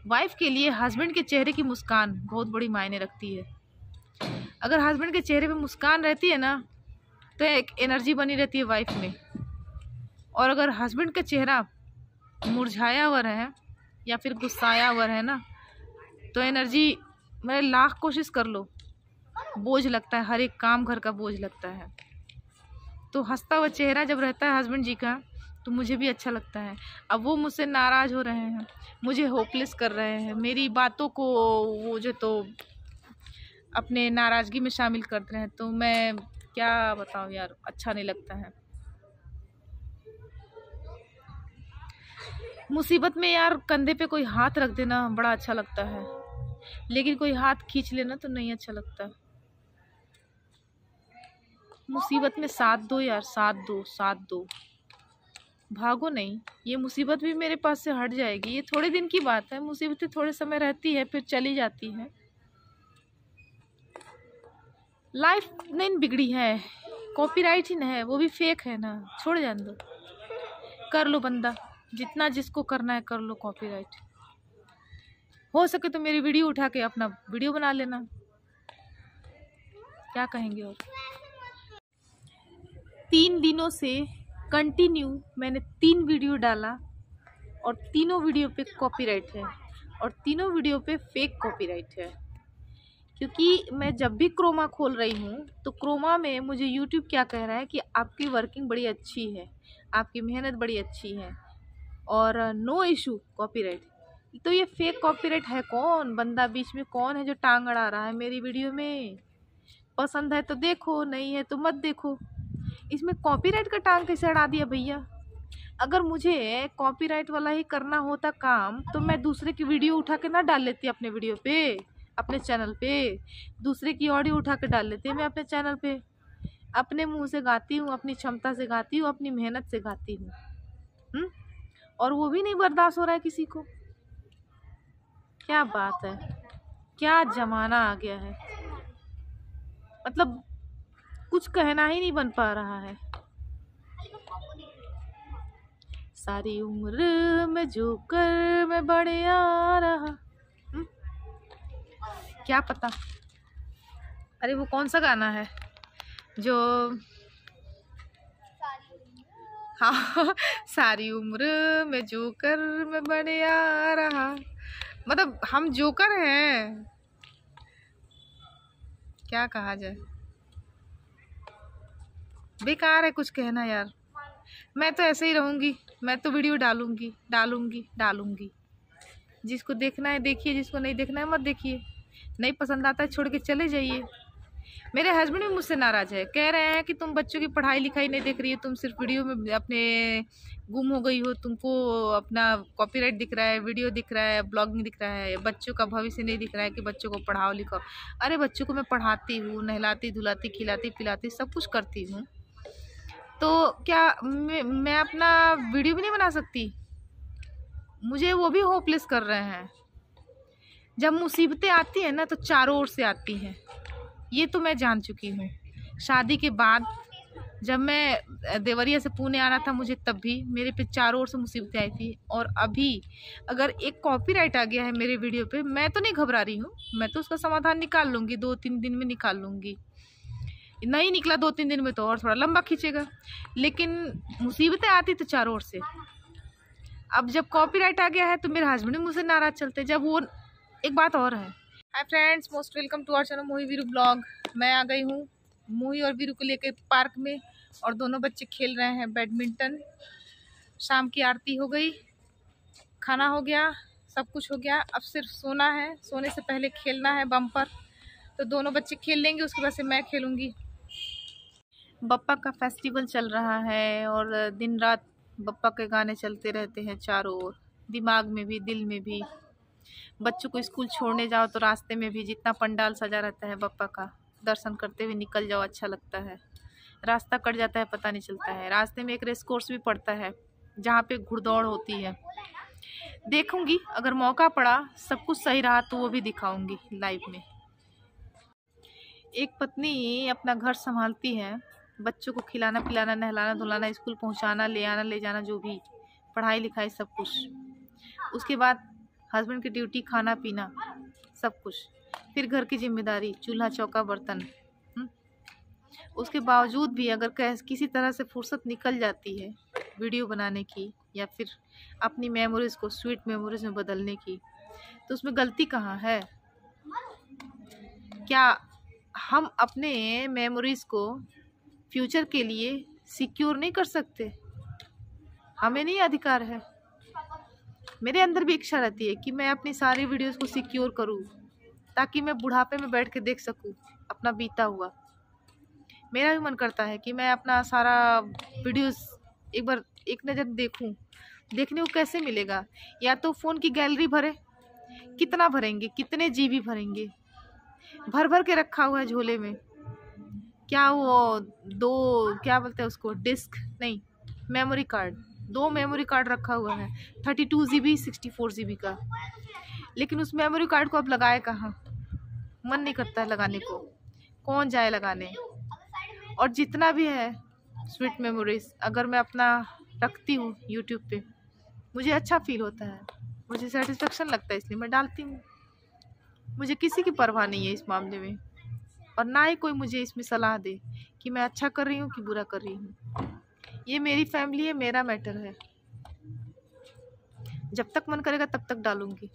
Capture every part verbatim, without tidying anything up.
Wife के लिए husband के चेहरे की मुस्कान बहुत बड़ी मायने रखती है। अगर हस्बैंड के चेहरे पे मुस्कान रहती है ना तो एक एनर्जी बनी रहती है वाइफ में। और अगर हस्बैंड का चेहरा मुरझाया हुआ रहे या फिर गुस्साया हुआ रहे ना तो एनर्जी, मैं लाख कोशिश कर लो, बोझ लगता है, हर एक काम घर का बोझ लगता है। तो हंसता हुआ चेहरा जब रहता है हस्बैंड जी का तो मुझे भी अच्छा लगता है। अब वो मुझसे नाराज़ हो रहे हैं, मुझे होपलेस कर रहे हैं, मेरी बातों को वो जो तो अपने नाराज़गी में शामिल करते रहे, तो मैं क्या बताऊं यार, अच्छा नहीं लगता है। मुसीबत में यार कंधे पे कोई हाथ रख देना बड़ा अच्छा लगता है, लेकिन कोई हाथ खींच लेना तो नहीं अच्छा लगता। मुसीबत में साथ दो यार, साथ दो, साथ दो, भागो नहीं। ये मुसीबत भी मेरे पास से हट जाएगी, ये थोड़े दिन की बात है। मुसीबतें थोड़े समय रहती है फिर चली जाती है। लाइफ नहीं बिगड़ी है, कॉपीराइट ही ना है, वो भी फेक है ना, छोड़ जान दो। कर लो बंदा, जितना जिसको करना है कर लो कॉपीराइट। हो सके तो मेरी वीडियो उठा के अपना वीडियो बना लेना, क्या कहेंगे। और तीन दिनों से कंटिन्यू मैंने तीन वीडियो डाला और तीनों वीडियो पे कॉपीराइट है और तीनों वीडियो पे फेक कॉपीराइट है। क्योंकि मैं जब भी क्रोमा खोल रही हूँ तो क्रोमा में मुझे यूट्यूब क्या कह रहा है कि आपकी वर्किंग बड़ी अच्छी है, आपकी मेहनत बड़ी अच्छी है और नो इशू कॉपीराइट। तो ये फेक कॉपीराइट है कौन? बंदा बीच में कौन है जो टांग अड़ा रहा है मेरी वीडियो में? पसंद है तो देखो, नहीं है तो मत देखो। इसमें कॉपीराइट का टांग कैसे अड़ा दिया भैया? अगर मुझे कॉपीराइट वाला ही करना होता काम तो मैं दूसरे की वीडियो उठा के ना डाल लेती अपने वीडियो पे, अपने चैनल पे। दूसरे की ऑडियो उठा के डाल लेती मैं अपने चैनल पे। अपने मुंह से गाती हूँ, अपनी क्षमता से गाती हूँ, अपनी मेहनत से गाती हूँ, हम्म और वो भी नहीं बर्दाश्त हो रहा है किसी को। क्या बात है, क्या जमाना आ गया है, मतलब कुछ कहना ही नहीं बन पा रहा है। सारी उम्र में जो कर मैं बड़े आ रहा, हुँ? क्या पता। अरे वो कौन सा गाना है जो, हाँ, सारी उम्र में जो कर मैं बड़े आ रहा, मतलब हम जोकर हैं, क्या कहा जाए। बेकार है कुछ कहना यार। मैं तो ऐसे ही रहूंगी, मैं तो वीडियो डालूंगी डालूंगी डालूंगी। जिसको देखना है देखिए, जिसको नहीं देखना है मत देखिए। नहीं पसंद आता है छोड़ के चले जाइए। मेरे हस्बैंड भी मुझसे नाराज है, कह रहे हैं कि तुम बच्चों की पढ़ाई लिखाई नहीं देख रही हो, तुम सिर्फ वीडियो में अपने गुम हो गई हो, तुमको अपना कॉपीराइट दिख रहा है, वीडियो दिख रहा है, ब्लॉगिंग दिख रहा है, बच्चों का भविष्य नहीं दिख रहा है कि बच्चों को पढ़ाओ लिखाओ। अरे बच्चों को मैं पढ़ाती हूँ, नहलाती धुलाती खिलाती पिलाती सब कुछ करती हूँ, तो क्या मैं, मैं अपना वीडियो भी नहीं बना सकती? मुझे वो भी होपलेस कर रहे हैं। जब मुसीबतें आती हैं ना तो चारों ओर से आती हैं, ये तो मैं जान चुकी हूँ। शादी के बाद जब मैं देवरिया से पुणे आना था मुझे, तब भी मेरे पे चारों ओर से मुसीबतें आई थी। और अभी अगर एक कॉपीराइट आ गया है मेरे वीडियो पे, मैं तो नहीं घबरा रही हूँ, मैं तो उसका समाधान निकाल लूँगी, दो तीन दिन में निकाल लूँगी। नहीं निकला दो तीन दिन में तो और थोड़ा लंबा खींचेगा, लेकिन मुसीबतें आती तो चारों ओर से। अब जब कॉपीराइट आ गया है तो मेरे हस्बैंड मुझसे नाराज चलते। जब वो, एक बात और है। Hi friends, most welcome to our channel Mohi Veeru blog. मैं आ गई हूँ मोही और वीरू को लेकर पार्क में और दोनों बच्चे खेल रहे हैं बैडमिंटन। शाम की आरती हो गई, खाना हो गया, सब कुछ हो गया, अब सिर्फ सोना है। सोने से पहले खेलना है बम्पर, तो दोनों बच्चे खेल लेंगे, उसके बाद से मैं खेलूँगी। बप्पा का फेस्टिवल चल रहा है और दिन रात बप्पा के गाने चलते रहते हैं चारों ओर, दिमाग में भी दिल में भी। बच्चों को स्कूल छोड़ने जाओ तो रास्ते में भी जितना पंडाल सजा रहता है बप्पा का, दर्शन करते हुए निकल जाओ, अच्छा लगता है। रास्ता कट जाता है पता नहीं चलता है। रास्ते में एक रेस कोर्स भी पड़ता है जहाँ पे घुड़दौड़ होती है। देखूंगी अगर मौका पड़ा, सब कुछ सही रहा तो वो भी दिखाऊंगी लाइव में। एक पत्नी अपना घर संभालती है, बच्चों को खिलाना पिलाना, नहलाना धुलाना, स्कूल पहुंचाना, ले आना ले जाना, जो भी पढ़ाई लिखाई सब कुछ। उसके बाद हस्बैंड की ड्यूटी, खाना पीना, सब कुछ, फिर घर की जिम्मेदारी, चूल्हा चौका बर्तन। हुँ? उसके बावजूद भी अगर कैस किसी तरह से फुर्सत निकल जाती है वीडियो बनाने की या फिर अपनी मेमोरीज़ को स्वीट मेमोरीज़ में बदलने की, तो उसमें गलती कहाँ है? क्या हम अपने मेमोरीज़ को फ्यूचर के लिए सिक्योर नहीं कर सकते? हमें नहीं अधिकार है? मेरे अंदर भी इच्छा रहती है कि मैं अपनी सारी वीडियोस को सिक्योर करूं, ताकि मैं बुढ़ापे में बैठ के देख सकूं अपना बीता हुआ। मेरा भी मन करता है कि मैं अपना सारा वीडियोस एक बार एक नज़र देखूं। देखने को कैसे मिलेगा? या तो फ़ोन की गैलरी भरे, कितना भरेंगे, कितने जीबी भरेंगे? भर भर के रखा हुआ है झोले में। क्या वो दो क्या बोलते हैं उसको, डिस्क नहीं, मेमोरी कार्ड, दो मेमोरी कार्ड रखा हुआ है, thirty two G B sixty four G B का। लेकिन उस मेमोरी कार्ड को अब लगाए कहाँ? मन नहीं करता है लगाने को, कौन जाए लगाने। और जितना भी है स्वीट मेमोरीज अगर मैं अपना रखती हूँ यूट्यूब पे, मुझे अच्छा फील होता है, मुझे सेटिस्फेक्शन लगता है, इसलिए मैं डालती हूँ। मुझे किसी की परवाह नहीं है इस मामले में, और ना ही कोई मुझे इसमें सलाह दे कि मैं अच्छा कर रही हूँ कि बुरा कर रही हूँ। ये मेरी फैमिली है, मेरा मैटर है। जब तक मन करेगा तब तक डालूंगी।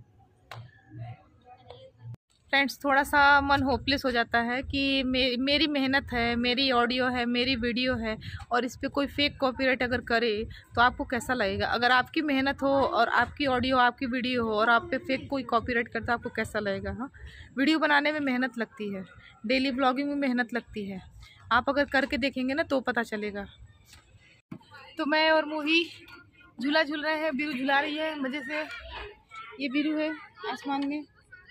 फ्रेंड्स, थोड़ा सा मन होपलेस हो जाता है कि मे, मेरी मेहनत है, मेरी ऑडियो है, मेरी वीडियो है, और इस पर कोई फेक कॉपीराइट अगर करे तो आपको कैसा लगेगा? अगर आपकी मेहनत हो और आपकी ऑडियो, आपकी वीडियो हो और आप पे फेक कोई कॉपीराइट करता है, आपको कैसा लगेगा? हाँ, वीडियो बनाने में मेहनत लगती है, डेली ब्लॉगिंग में मेहनत लगती है। आप अगर करके देखेंगे ना तो पता चलेगा। तो मैं और मोही झूला झूल रहे हैं, बीरू झुला रही है मज़े से। ये बीरू है आसमान में,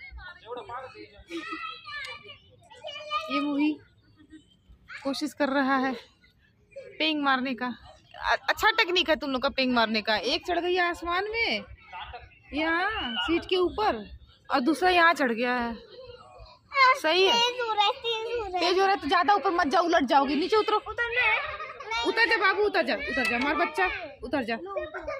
ये मोही कोशिश कर रहा है पेंग मारने का। अच्छा टेक्निक है तुम लोग का पेंग मारने का। एक चढ़ गई है आसमान में यहाँ सीट के ऊपर, और दूसरा यहाँ चढ़ गया है। सही है, तेज हो रहा है तो ज्यादा ऊपर मत जाओ, उलट जाओगे। नीचे उतरो, उतर जा बाबू, उतर जा, उतर जा, मार बच्चा, उतर जा।